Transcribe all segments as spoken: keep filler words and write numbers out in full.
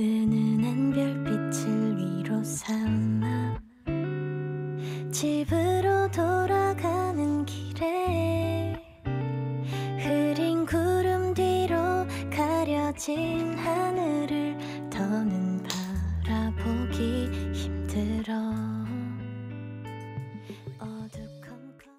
은은한 별빛을 위로 삼아 집으로 돌아가는 길에 흐린 구름 뒤로 가려진 하늘을 더는 바라보기 힘들어. 어두컴컴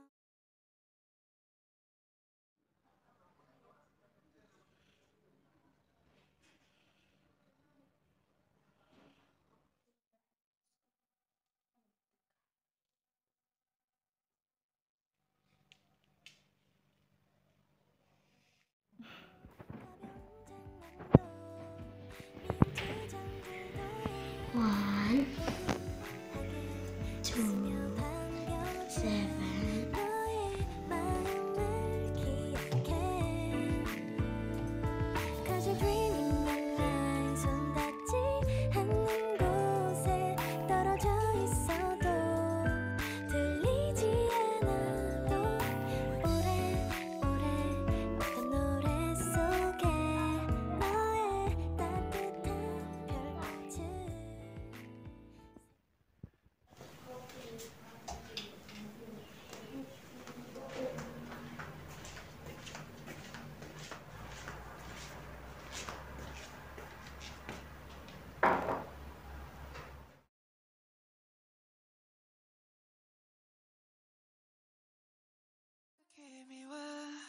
One, two, seven. Cause you're dreaming my mind. 손 닿지 않는 곳에 떨어져 있어도 들리지 않아도 오래오래 어떤 노래 속에 너의 따뜻한 별빛을 君は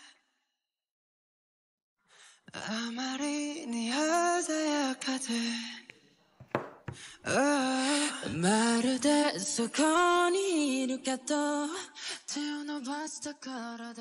あまりに鮮やかで、oh、まるでそこにいるけど手を伸ばすところで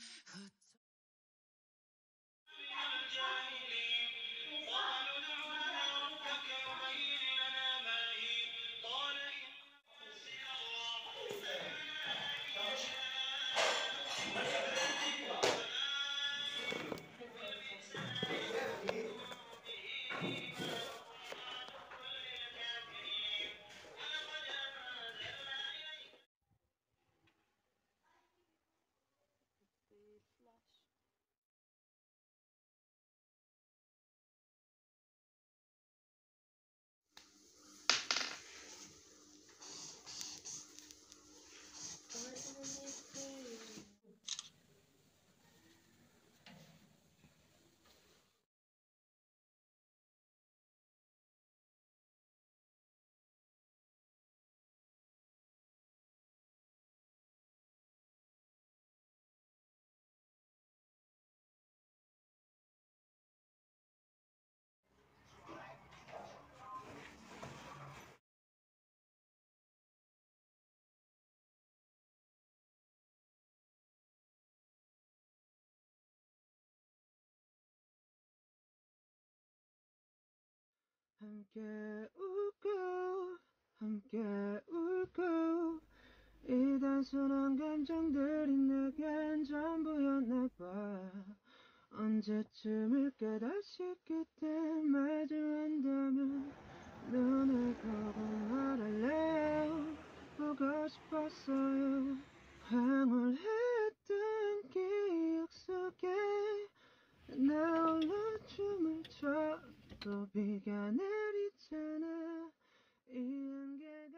함께 웃고 함께 울고 이 단순한 감정들이 내겐 전부였나 봐. 언제쯤일까 다시 그때 마주한다면 눈을 보고 말할래요. 보고 싶었어요. 황홀했던 기억 속에 나 홀로 춤을 춰 또 비가 내리잖아. 이 안개가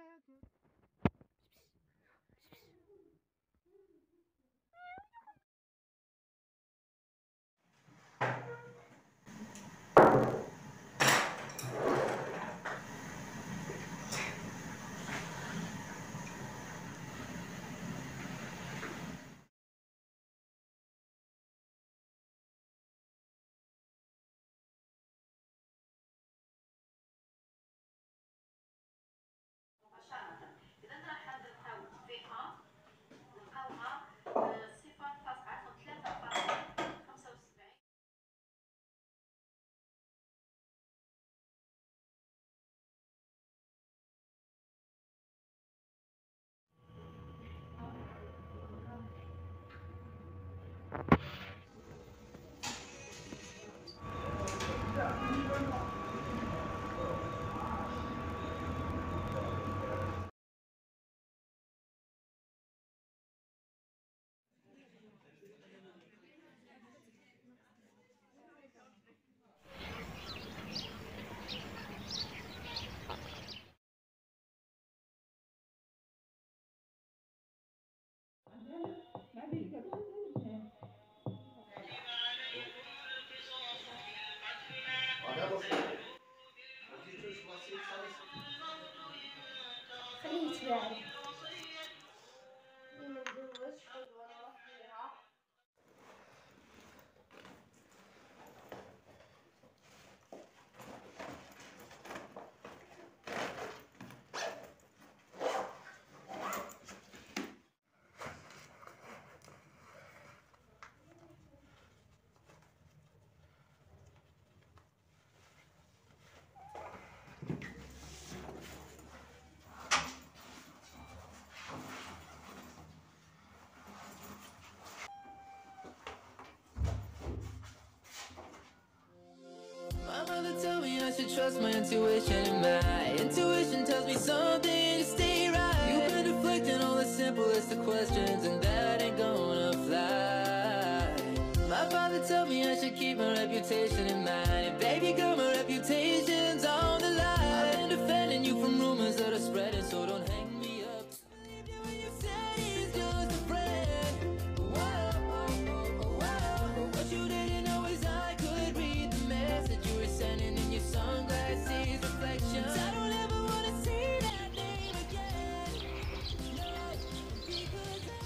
My mother told me I should trust my intuition, and my intuition tells me something to stay right. You've been deflecting all the simplest of questions, and that ain't gonna fly. My father told me I should keep my reputation in mind, and baby girl, my reputation's on the line. I've been defending you from rumors that are spreading, so don't hang me up. Believe you when you say he's just a friend. Whoa, whoa, whoa. What you didn't know is I could read the message you were sending in your sunglasses reflections. I don't ever wanna see that name again. No, because I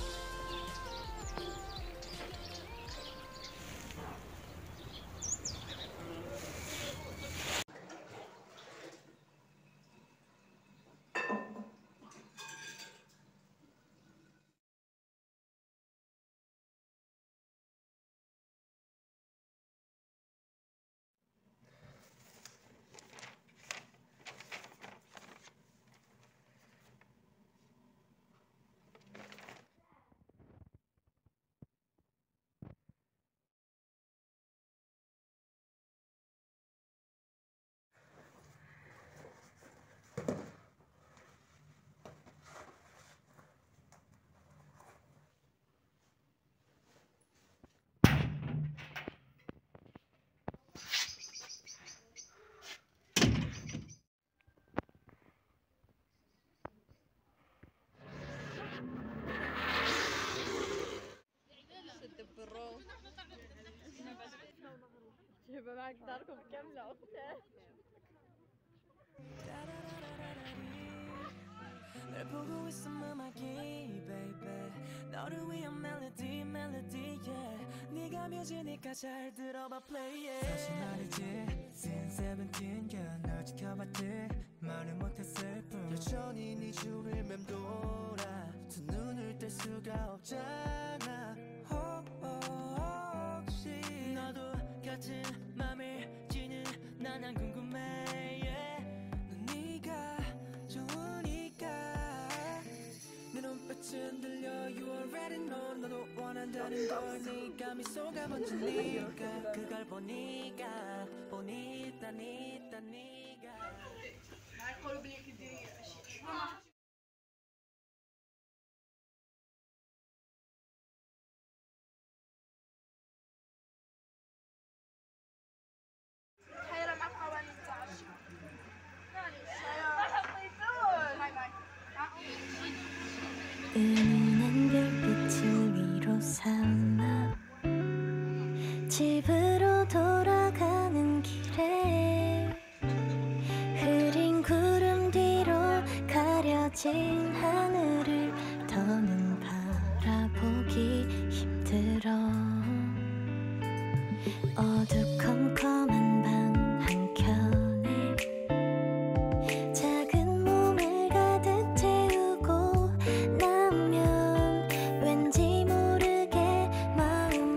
Je maak daar kom ik hem zelf. 널 보고 있음 음악이 baby 너를 위한 멜로디 멜로디 yeah 네가 뮤지니까 잘 들어봐 play it 사실 말이지 since seventeen yeah 널 지켜봤지 말을 못했을 뿐 여전히 네 주위를 맴돌아 두 눈을 뗄 수가 없잖아 oh, oh, 혹시 너도 같은 맘을 지는 난 안 궁금해 yeah. 넌 네가 좋으니까 내 눈빛은 들려 you already know 너도 원한다는 걸 네가 미소가 번지니까 그걸 보니까 보니까 니까 니가 은은한 별빛을 위로 삼아 집으로 돌아가는 길에 흐린 구름 뒤로 가려진 하늘을 더는 바라보기 힘들어 어두컴컴한 방 한켠에 작은 몸을 가득 채우고 나면 왠지 모르게 마음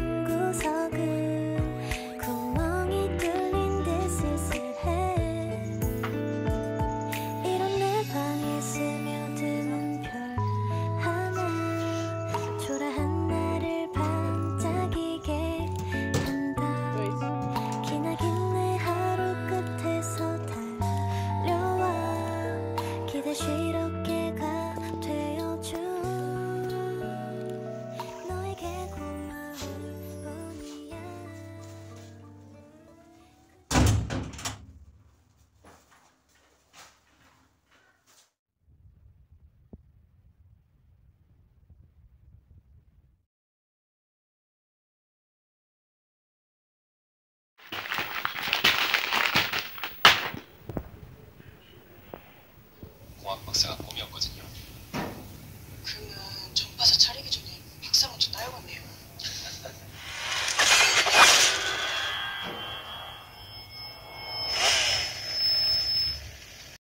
한구석은 구멍이 뚫린 듯 쓸쓸해 이런 내 방에 있으면 공학 박사가 꿈이었거든요.